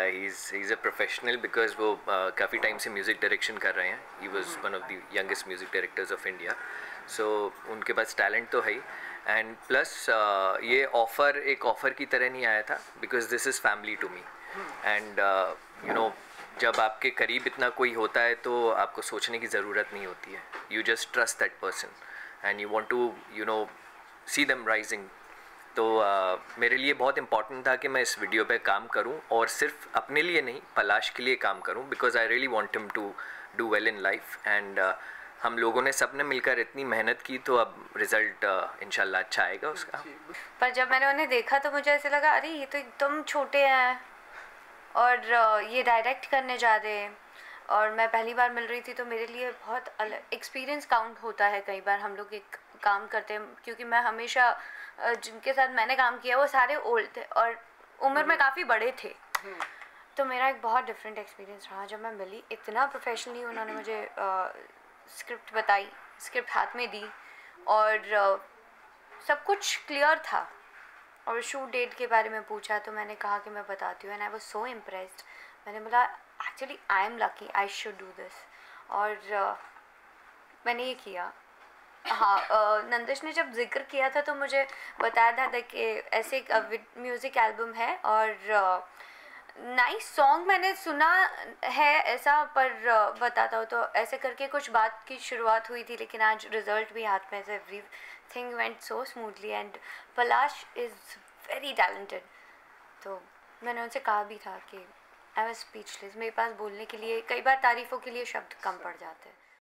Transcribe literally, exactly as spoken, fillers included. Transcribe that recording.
He is he is a professional because वो uh, काफ़ी time से म्यूज़िक डायरेक्शन कर रहे हैं. He was one of the youngest music directors of India. So उनके पास टैलेंट तो है ही. एंड प्लस uh, ये ऑफ़र एक ऑफ़र की तरह नहीं आया था because this is family to me. And you know जब आपके करीब इतना कोई होता है तो आपको सोचने की ज़रूरत नहीं होती है. You just trust that person and you want to you know see them rising. तो uh, मेरे लिए बहुत इम्पॉर्टेंट था कि मैं इस वीडियो पे काम करूं और सिर्फ अपने लिए नहीं पलाश के लिए काम करूं because I really want him to do well in life. And हम लोगों ने सब ने मिलकर इतनी मेहनत की तो अब रिज़ल्ट uh, इंशाल्लाह अच्छा आएगा उसका. पर जब मैंने उन्हें देखा तो मुझे ऐसे लगा अरे ये तो एकदम छोटे हैं और uh, ये डायरेक्ट करने जा रहे हैं. और मैं पहली बार मिल रही थी तो मेरे लिए बहुत अलग एक्सपीरियंस काउंट होता है. कई बार हम लोग एक काम करते हैं क्योंकि मैं हमेशा जिनके साथ मैंने काम किया वो सारे ओल्ड थे और उम्र में काफ़ी बड़े थे. तो मेरा एक बहुत डिफरेंट एक्सपीरियंस रहा. जब मैं मिली इतना प्रोफेशनली उन्होंने मुझे स्क्रिप्ट बताई, स्क्रिप्ट हाथ में दी और आ, सब कुछ क्लियर था. और शूट डेट के बारे में पूछा तो मैंने कहा कि मैं बताती हूँ. And I was so impressed. मैंने बोला actually I am lucky, I should do this. और आ, मैंने ये किया. हाँ, नंदिश ने जब जिक्र किया था तो मुझे बताया था कि ऐसे एक म्यूज़िक एल्बम है और नाइस सॉन्ग मैंने सुना है ऐसा. पर बताता हूँ तो ऐसे करके कुछ बात की शुरुआत हुई थी लेकिन आज रिज़ल्ट भी हाथ में. Everything went so smoothly and Palash is very talented. तो मैंने उनसे कहा भी था कि आई वाज स्पीचलेस. मेरे पास बोलने के लिए कई बार तारीफ़ों के लिए शब्द कम पड़ जाते हैं.